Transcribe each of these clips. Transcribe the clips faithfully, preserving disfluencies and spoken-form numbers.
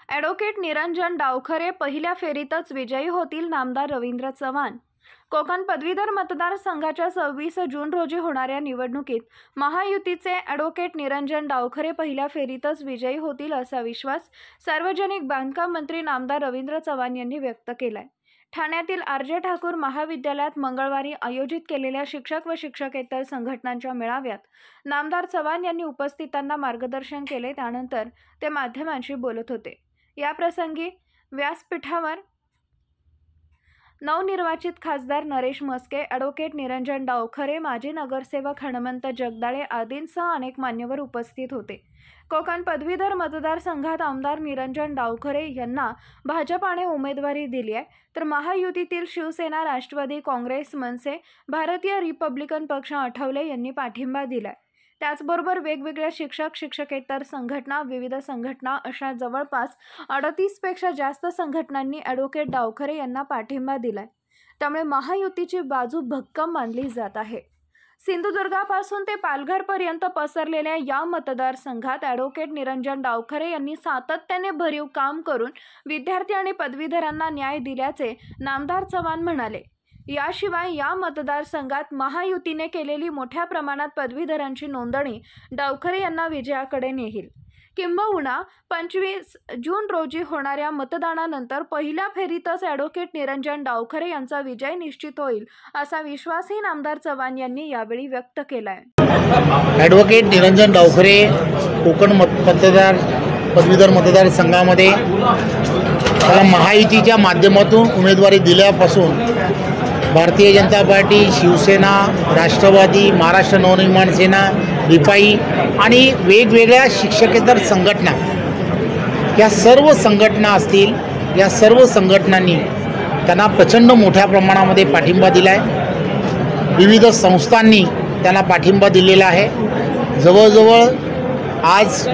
Advocate Niranjan Davkhare पहिल्या फेरीतच विजयी होतील, नामदार रवींद्र चव्हाण। कोकण पदवीधर मतदारसंघाच्या सव्वीस जून रोजी होणाऱ्या निवडणुकीत महायुतीचे ॲडव्होकेट निरंजन डावखरे पहिल्या फेरीतच विजयी होतील असा विश्वास सार्वजनिक बांधकाम मंत्री नामदार रवींद्र चव्हाण यांनी व्यक्त केलाय। ठाण्यातील आर जे ठाकूर महाविद्यालयात मंगळवारी आयोजित केलेल्या शिक्षक व शिक्षकेतर संघटनांच्या मेळाव्यात नामदार चव्हाण यांनी उपस्थितांना मार्गदर्शन केले। त्यानंतर ते माध्यमांशी बोलत होते। या प्रसंगी व्यासपीठावर नवनिर्वाचित खासदार नरेश मस्के, ॲडव्होकेट निरंजन डावखरे, माजी नगरसेवक हनुमंत जगदाळे आदींसह अनेक मान्यवर उपस्थित होते। कोकण पदवीधर मतदारसंघात आमदार निरंजन डावखरे यांना भाजपाने उमेदवारी दिली आहे, तर महायुतीतील शिवसेना, राष्ट्रवादी काँग्रेस, मनसे, भारतीय रिपब्लिकन पक्ष आठवले यांनी पाठिंबा दिलाय। त्याचबरोबर वेगवेगळ्या शिक्षक शिक्षकेतर संघटना, विविध संघटना अशा जवळपास अडतीस पेक्षा जास्त संघटनांनी ॲडव्होकेट डावखरे यांना पाठिंबा दिलाय। त्यामुळे महायुतीची बाजू भक्कम मानली जात आहे। सिंधुदुर्गापासून ते पालघरपर्यंत पसरलेल्या या मतदारसंघात ॲडव्होकेट निरंजन डावखरे यांनी सातत्याने भरीव काम करून विद्यार्थी आणि पदवीधरांना न्याय दिल्याचे नामदार चव्हाण म्हणाले। याशिवाय या मतदारसंघात महायुतीने केलेली मोठ्या प्रमाणात पदवीधरांची नोंदणी डावखरे यांना विजयाकडे नेईल। किंबहुना पंचवीस जून रोजी होणाऱ्या मतदानानंतर पहिल्या फेरीतच ॲडव्होकेट निरंजन डावखरे यांचा विजय निश्चित होईल असा विश्वासही नामदार चव्हाण यांनी यावेळी व्यक्त केलाय। ॲडव्होकेट निरंजन डावखरे कोकण मतदार पदवीधर मतदारसंघामध्ये त्याला महायुतीच्या माध्यमातून उमेदवारी दिल्यापासून भारतीय जनता पार्टी, शिवसेना, राष्ट्रवादी, महाराष्ट्र नवनिर्माण सेना, रिपाई आणि वेगवेगळ्या शिक्षकेतर संघटना, या सर्व संघटना असतील, या सर्व संघटनांनी त्यांना प्रचंड मोठ्या प्रमाणामध्ये पाठिंबा दिला आहे। विविध संस्थांनी त्यांना पाठिंबा दिलेला आहे। जवळजवळ आज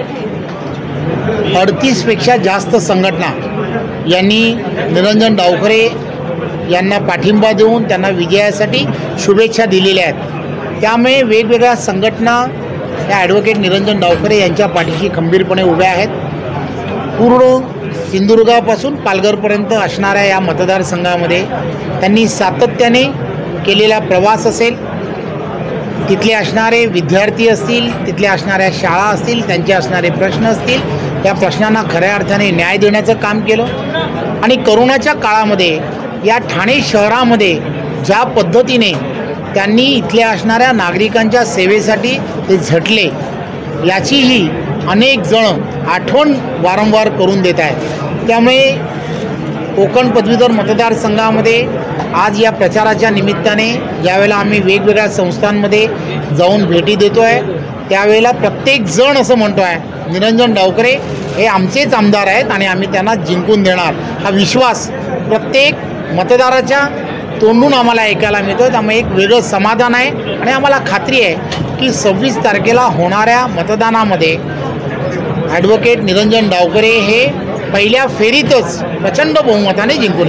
अडतीसपेक्षा जास्त संघटना यांनी निरंजन डावखरे यांना पाठिंबा देऊन त्यांना विजयासाठी शुभेच्छा दिलेल्या आहेत। त्यामुळे वेगवेगळ्या संघटना या ॲडव्होकेट निरंजन डावखरे यांच्या पाठीशी खंबीरपणे उभ्या आहेत। पूर्ण सिंधुदुर्गापासून पालघरपर्यंत असणाऱ्या या मतदारसंघामध्ये त्यांनी सातत्याने केलेला प्रवास असेल, तिथले असणारे विद्यार्थी असतील, तिथल्या असणाऱ्या शाळा असतील, त्यांचे असणारे प्रश्न असतील, या प्रश्नांना खऱ्या अर्थाने न्याय देण्याचं काम केलं। आणि करोनाच्या काळामध्ये या ठाणे शहरामध्ये ज्या पद्धतीने त्यांनी इथल्या असणाऱ्या नागरिकांच्या सेवेसाठी ते झटले, याचीही अनेक जण आठवण वारंवार करून देत आहेत। त्यामुळे कोकण पदवीधर मतदारसंघामध्ये आज या प्रचाराच्या निमित्ताने ज्यावेळेला आम्ही वेगवेगळ्या संस्थांमध्ये जाऊन भेटी देतो आहे, त्यावेळेला प्रत्येक जण असं म्हणतो आहे, निरंजन डावखरे हे आमचेच आमदार आहेत आणि आम्ही त्यांना जिंकून देणार, हा विश्वास प्रत्येक मतदाराच्या तोंडून आम्हाला ऐकायला मिळतो। त्यामुळे एक वेगळं समाधान आहे आणि आम्हाला खात्री आहे की सव्वीस तारखेला होणाऱ्या मतदानामध्ये ॲडव्होकेट निरंजन डावखरे हे पहिल्या फेरीतच प्रचंड बहुमताने जिंकून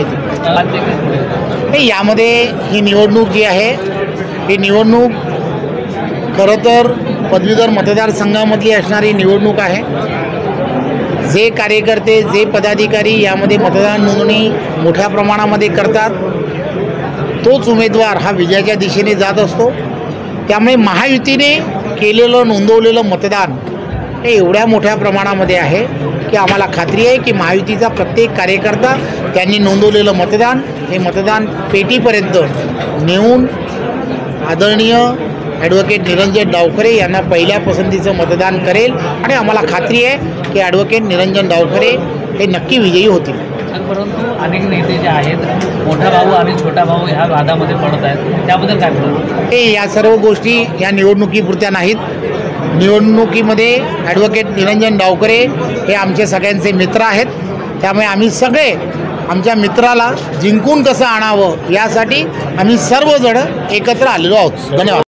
येतील। यामध्ये ही निवडणूक जी आहे, ही निवडणूक खरं तर पदवीधर मतदारसंघामधली असणारी निवडणूक आहे। जे कार्यकर्ते, जे पदाधिकारी यामध्ये मतदान नोंदणी मोठ्या प्रमाणामध्ये करतात, तोच उमेदवार हा विजयाच्या दिशेने जात असतो। त्यामुळे महायुतीने केलेलं नोंदवलेलं मतदान हे एवढ्या मोठ्या प्रमाणामध्ये आहे की आम्हाला खात्री आहे की महायुतीचा प्रत्येक कार्यकर्ता त्यांनी नोंदवलेलं मतदान हे मतदान पेटीपर्यंत नेऊन आदरणीय ॲडव्होकेट निरंजन डावखरे यांना पहिल्या पसंतीचं मतदान करेल आणि आम्हाला खात्री आहे की ॲडव्होकेट निरंजन डावखरे हे नक्की विजयी होतील। परंतु अनेक नेते जे आहेत, मोठा भाऊ आणि छोटा भाऊ ह्या वादामध्ये पडत आहेत, त्याबद्दल काय बोलतो? हे या सर्व गोष्टी या निवडणुकीपुरत्या नाहीत। निवडणुकीमध्ये ॲडव्होकेट निरंजन डावखरे हे आमचे सगळ्यांचे मित्र आहेत। त्यामुळे आम्ही सगळे आमच्या मित्राला जिंकून कसं आणावं यासाठी आम्ही सर्वजण एकत्र आलेलो आहोत। धन्यवाद।